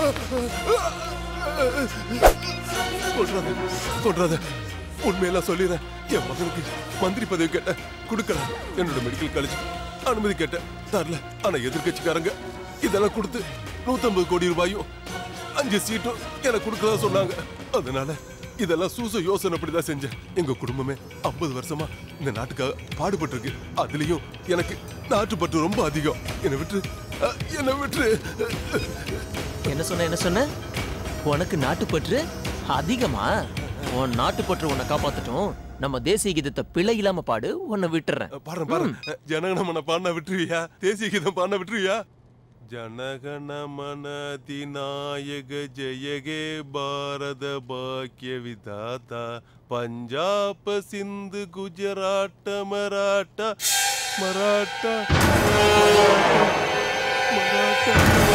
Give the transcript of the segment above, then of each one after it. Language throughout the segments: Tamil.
சொல்றாத உண்மையெல்லாம் சொல்லிடுறேன். என் மகனுக்கு மந்திரி பதவி கேட்டேன், கொடுக்கல. என்னோட மெடிக்கல் காலேஜ் அனுமதி கேட்டேன், தரல. ஆனா எதிர்கட்சிக்காரங்க இதெல்லாம் கொடுத்து 150 கோடி ரூபாயும் 5 சீட்டும் எனக்கு கொடுக்கறதா சொன்னாங்க. அதனால இதெல்லாம் சூச யோசனைப்படிதான் செஞ்சேன். எங்க குடும்பமே 50 வருஷமா இந்த நாட்டுக்காக பாடுபட்டு இருக்கு. அதுலயும் எனக்கு நாட்டுப்பற்று ரொம்ப அதிகம். என்ன விட்டு. என்ன சொன்ன? உனக்கு நாட்டுப்பற்று அதிகமா? உன் நாட்டுப்பற்று உன்னை காப்பாத்தட்டும். நம்ம தேசிய கீதத்தை பிழை இல்லாம பாடு, உன்னை விட்டுறேன். பாரு ஜனகணமன பாடினா விட்டுருவியா? தேசிய கீதம் பாடினா விட்டுருவியா? ஜனகணமன அதிநாயக ஜெயகே பாரத பாக்கிய விதாதா பஞ்சாப சிந்து குஜராட்ட மராட்டா மராட்டா மராட்டா.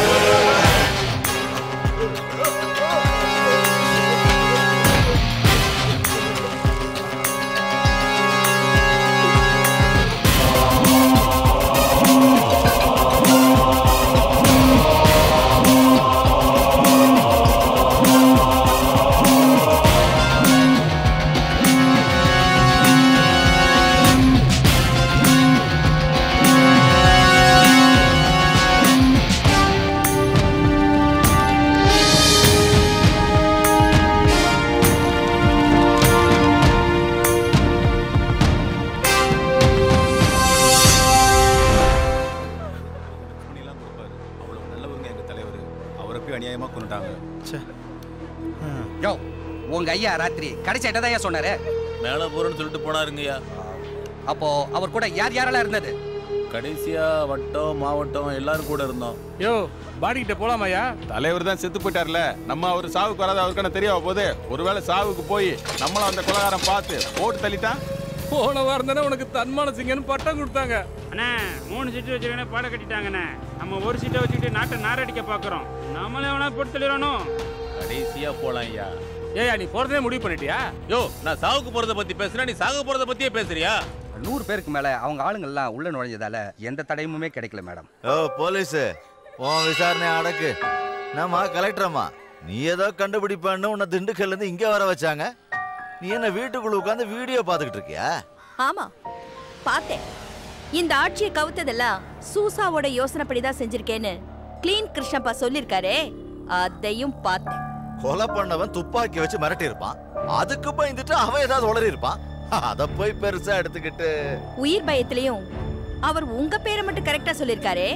உங்க ஐயா ராத்திரி கடைசி என்னதான் சொன்னாரு? மேல போறேன்னு சொல்லிட்டு போனாருங்கய்யா. அப்போ அவர் கூட யாரெல்லாம் இருந்தது? கடைசியா வட்டம் மாவட்டம் எல்லாரும் கூட இருந்தோம். யோ பாடி கிட்ட போலாமாயா? தலைவர் தான் செத்து போயிட்டார்ல, நம்ம அவர் சாவுக்கு வராது அவருக்கான தெரியாம போது. ஒருவேளை சாவுக்கு போய் நம்மளும் அந்த கொலகாரம் பார்த்து போட்டு தள்ளிட்டான். போன வாரம் தானே உனக்கு தன்மான சிங்கன்னு பட்டம் கொடுத்தாங்க. அண்ணா 3 சீட்டு வச்சுக்கணும் பாட கட்டிட்டாங்கண்ணே. நம்ம ஒரு சீட்டை வச்சுக்கிட்டு நாட்டை நாரடிக்க பாக்குறோம். நம்மளே வேணா போட்டு தள்ளிடணும். கடைசியா போலாம் ஐயா. ஏயா நீ போறதே முடிவு பண்ணிட்டியா? யோ நான் சாவுக்கு போறத பத்தி பேசுறேன், நீ சாக போறத பத்தியே பேசுறியா? 100 பேருக்கு மேல அவங்க ஆளுங்க எல்லாம் உள்ள நுழைஞ்சதால எந்த தடையுமே கிடைக்கல மேடம். ஓ போலீஸ் உன் விசாரணை அடக்கு. நம்ம கலெக்டரம்மா நீ ஏதோ கண்டுபிடிப்பான்னு உன்னை திண்டுக்கல்ல இருந்து இங்க வர வச்சாங்க. நீ என்ன வீட்டுக்குள்ள உட்காந்து வீடியோ பாத்துக்கிட்டு இருக்கியா? ஆமா பார்த்தேன். இந்த ஆட்சியை கவுத்ததெல்லாம் சூசாவோட யோசனைப்படிதான் செஞ்சிருக்கேன்னு கிளீன் கிருஷ்ணப்பா சொல்லிருக்காரே, அதையும் பார்த்தேன். கொலை பண்ணவன் துப்பாக்கி வச்சு மிரட்டி இருப்பான், அதுக்கு பயந்துட்டு அவன் ஏதாவது உளறி இருப்பான். அத போய் பெருசா எடுத்துக்கிட்டு உயிர் பயத்திலையும் அவர் உங்க பேரை மட்டும் கரெக்டா சொல்லிருக்காரே,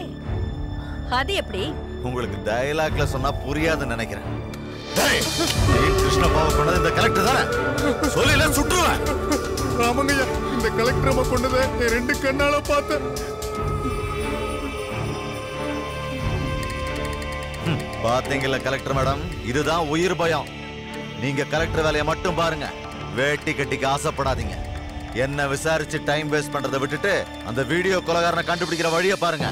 அது எப்படி? உங்களுக்கு டயலாக்ல சொன்னா புரியாதுன்னு நினைக்கிறேன். கிருஷ்ணப்பாவை கொண்டது இந்த கலெக்டர் தானே? சொல்லில சுட்டுருவேன். ராமங்கய்யா இந்த கலெக்டர் அம்மா கொண்டதை என் 2 கண்ணால பார்த்தேன். பாத்தீங்கல்ல கலெக்டர் மேடம், இதுதான் உயிர் பயம். நீங்க கலெக்டர் வேலையை மட்டும் பாருங்க, வேட்டி கட்டிக்கு ஆசைப்படாதீங்க. என்ன விசாரிச்சு டைம் வேஸ்ட் பண்றதை விட்டுட்டு அந்த வீடியோ கொலைகாரனை கண்டுபிடிக்கிற வழியை பாருங்க.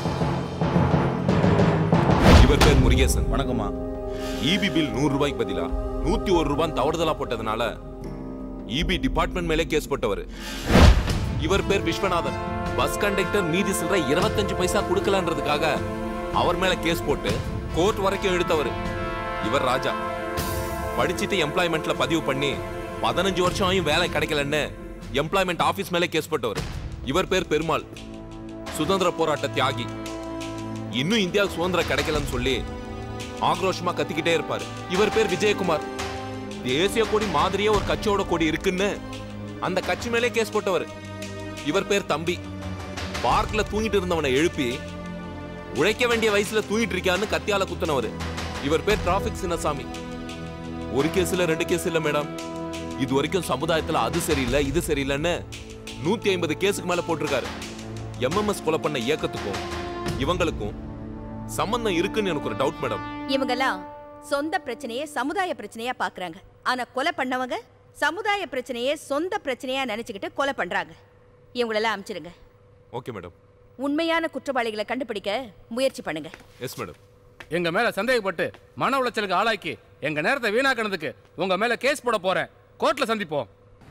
இவர் பேர் முருகேசன். வணக்கம்மா. இபி பில் 100 ரூபாய்க்கு பதிலா 101 ரூபாய் தவறுதலா போட்டதுனால இபி டிபார்ட்மெண்ட் மேலே கேஸ் போட்டவர். இவர் பேர் விஸ்வநாதன். பஸ் கண்டக்டர் மீதி சில்லறை 25 பைசா கொடுக்கலன்றதுக்காக அவர் மேல கேஸ் போட்டு கோர்ட் வரைக்கும் எடுத்தவர். இவர் ராஜா. படிச்சுட்டு எம்ப்ளாய்மெண்ட்ல பதிவு பண்ணி 15 வருஷம் ஆயும் வேலை கிடைக்கலன்னு எம்ப்ளாய்மெண்ட் ஆபீஸ் மேலே கேஸ் போட்டவர். இவர் பேர் பெருமாள். சுதந்திர போராட்ட தியாகி. இன்னும் இந்தியாவுக்கு சுதந்திரம் கிடைக்கலன்னு சொல்லி ஆக்ரோஷமா கத்திக்கிட்டே இருப்பாரு. இவர் பேர் விஜயகுமார். தேசிய கொடி மாதிரியே ஒரு கட்சியோட கொடி இருக்குன்னு அந்த கட்சி மேலே கேஸ் போட்டவர். இவர் பேர் தம்பி. பார்க்ல தூங்கிட்டு இருந்தவனை எழுப்பி உழைக்க வேண்டிய வயசுல தூங்கிட்டு இருக்கான்னு கத்தியால குத்துனவர். இவர் பேர் டிராபிக் சின்னசாமி. ஒரு கேஸ் இல்ல 2 கேஸ் இல்ல மேடம், இது வரைக்கும் சமுதாயத்துல அது சரியில்லை இது சரியில்லைன்னு 150 கேஸுக்கு மேல போட்டிருக்காரு. எம்எம்எஸ் கொலை பண்ண இயக்கத்துக்கும் இவங்களுக்கும் சம்பந்தம் இருக்குன்னு எனக்கு ஒரு டவுட் மேடம். இவங்கெல்லாம் சொந்த பிரச்சனையை சமுதாய பிரச்சனையா பாக்குறாங்க. ஆனா கொலை பண்ணவங்க சமுதாய பிரச்சனையை சொந்த பிரச்சனையா நினைச்சுக்கிட்டு கொலை பண்றாங்க. இவங்களெல்லாம் அனுப்பிச்சிடுங்க. Okay madam. உண்மையான குற்றவாளிகளை கண்டுபிடிக்க முயற்சி பண்ணுங்க. Yes madam. எங்க மேல சந்தேகப்பட்டு மன உளைச்சலுக்கு ஆளாக்கி எங்க நேரத்தை வீணாக்கினதுக்கு உங்க மேல கேஸ் போட போறேன். கோர்ட்ல சந்திப்போம்.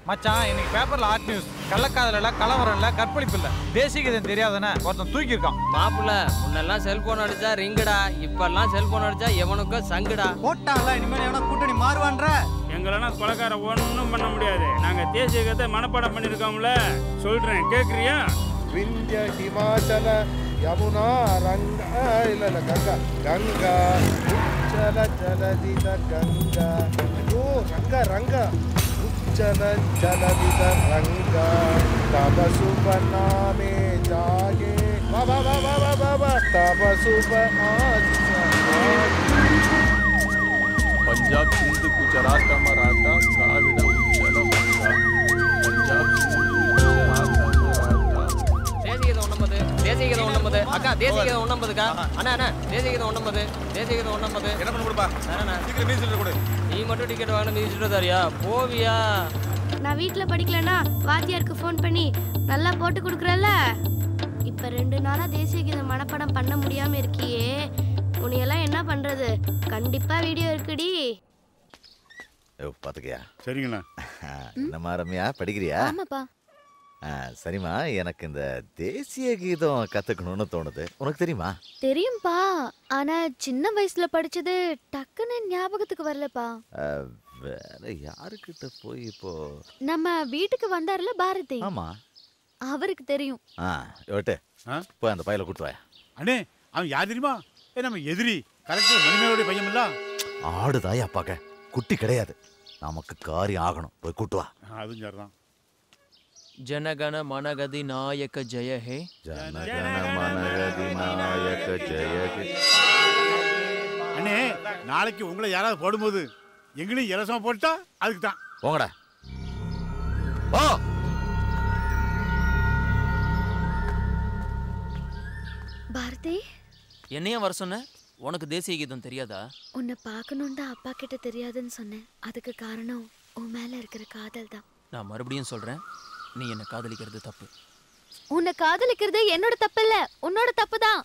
மச்சான் இன்னைக்கு பேப்பர்ல ஆர்ட் நியூஸ் கள்ளக்காதல இல்ல கலவரம் இல்ல கற்பழிப்பு இல்ல தேசிய கீதம் தெரியாதானே ஒருத்தன் தூக்கி இருக்கான். மாப்பிள்ள முன்னெல்லாம் செல்போன் அடிச்சா ரிங்குடா, இப்பெல்லாம் செல்போன் அடிச்சா எவனுக்கும் சங்குடா. போட்டான்ல இனிமேல் எவனா கூட்டணி மாறுவான்ற. எங்களெல்லாம் கொலைக்கார ஒன்றும் பண்ண முடியாது. நாங்க தேசிய கீதத்தை மனப்பாடம் பண்ணிருக்கோம்ல, சொல்றேன் கேக்குறியா? விந்திய ஹிமாச்சல யமுனா ரங்கா இல்ல கங்கா கங்கா உச்சல ஜலதித கங்கா ஓ ரங்கா ரங்கா உச்சல ஜலதித ரங்கா தப சுப நாமே ஜாகே பாபா பாபா பாபா தப சுப பஞ்சாப் சிந்து குஜராத் மராட்டா திராவிட உச்சல கங்கா பஞ்சாப் சிந்து குஜராத் தேசிய கீதம் 19 அக்கா, தேசிய கீதம் 19க்கா அண்ணா அண்ணா, தேசிய கீதம் 19 தேசிய கீதம் 19. என்ன பண்ண கொடுப்பா? சீக்கிரம் மியூசிக் கொடு. நீ மட்டும் டிக்கெட் வாங்க மியூசிக் தரியா போவியா? நான் வீட்ல படிக்கலனா வாத்தியாருக்கு ஃபோன் பண்ணி நல்லா போட்டு கொடுக்குறல்ல. இப்ப 2 நாளா தேசிய கீதம் மனப்பாடம் பண்ண முடியாம இருக்கியே, உன்னையெல்லாம் என்ன பண்றது? கண்டிப்பா வீடியோ இருக்குடி. பாத்துக்கியா? சரிங்கண்ணா. என்னம்மா ரம்யா, படிக்கிறியா? ஆமாப்பா. சரிம்மா, எனக்கு இந்த தேசிய கீதம் கத்துக்கணும்னு தோணுது. உனக்கு தெரியுமா? தெரியும்பா, ஆனா சின்ன வயசுல படிச்சது டக்குன்னு ஞாபகத்துக்கு வரலப்பா. வேற யாருக்கிட்ட போய் இப்போ நம்ம வீட்டுக்கு வந்தாருல பாரதி. ஆமா, அவருக்கு தெரியும். யோட்டு போய் அந்த பையில கூட்டு வாயா. அண்ணே, அவன் யார் தெரியுமா? நம்ம எதிரி கரெக்டா மணிமேலோட பையன் இல்ல. ஆடுதாய் அப்பாக்க, குட்டி கிடையாது. நமக்கு காரியம் ஆகணும், போய் கூட்டு வா. அதுவும் சரிதான். जनगण मनगति नायक जय हे, जनगण मनगति नायक जय हे. அண்ணே, நாளைக்கு உங்களை யாராவது போடும்போது எங்களையும் இலசமா போட்டா அதுக்கு தான். போங்கடா. போ. பாரதி, என்னையும் வர சொன்ன? உனக்கு தேசிய கீதம் தெரியாதா? உன்னை பார்க்கணும்னு தான் அப்பா கிட்ட தெரியாதுன்னு சொன்னேன். அதுக்கு காரணம் உன் மேல இருக்கிற காதல் தான். நான் மறுபடியும் சொல்றேன், நீ என்ன காதலிக்கிறது தப்பு. உன்னை காதலிக்கிறது என்னோட தப்பு இல்ல, உன்னோட தப்பு தான்.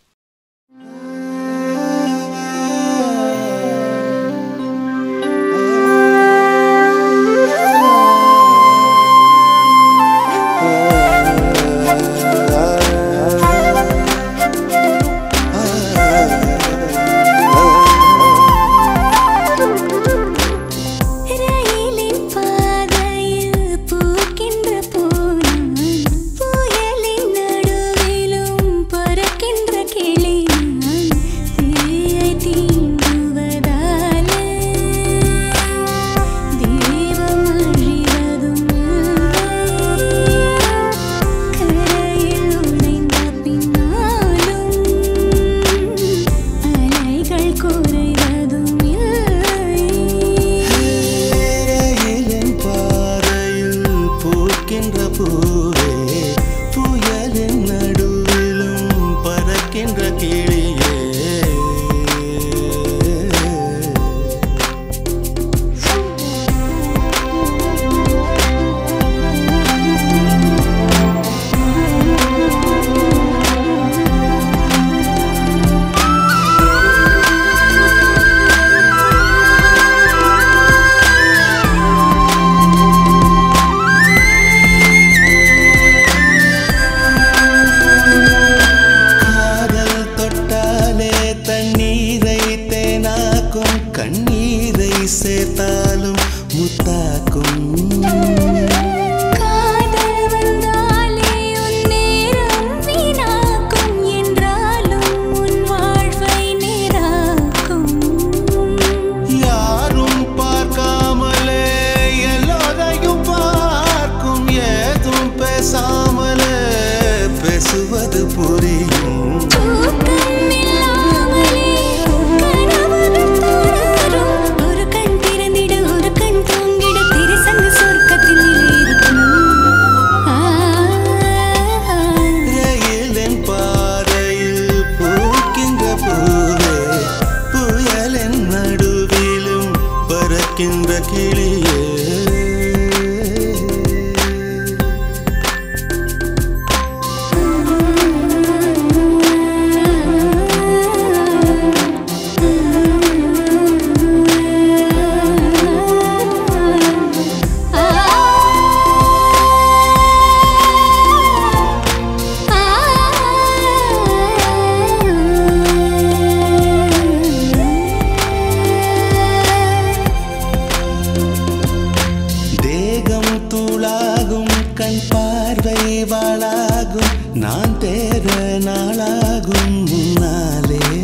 வாழாகும் நான் தேர நாளாகும் முன்னாலே